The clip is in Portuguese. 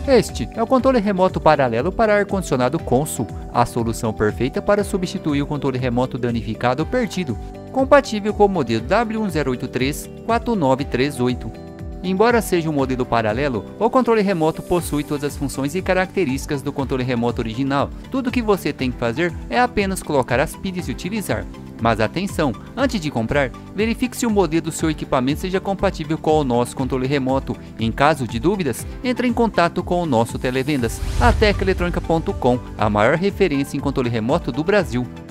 Este é o controle remoto paralelo para ar-condicionado Consul, a solução perfeita para substituir o controle remoto danificado ou perdido, compatível com o modelo W1083-4938. Embora seja um modelo paralelo, o controle remoto possui todas as funções e características do controle remoto original. Tudo que você tem que fazer é apenas colocar as pilhas e utilizar. Mas atenção, antes de comprar, verifique se o modelo do seu equipamento seja compatível com o nosso controle remoto. Em caso de dúvidas, entre em contato com o nosso televendas, a teclaeletronica.com, a maior referência em controle remoto do Brasil.